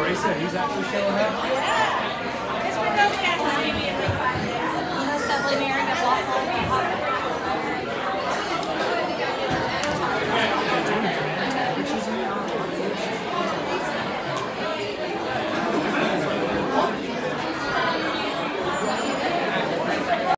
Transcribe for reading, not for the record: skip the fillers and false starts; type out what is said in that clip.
bracelet, he's actually showing up. Yeah. It's been really good. Most definitely marrying a waffle.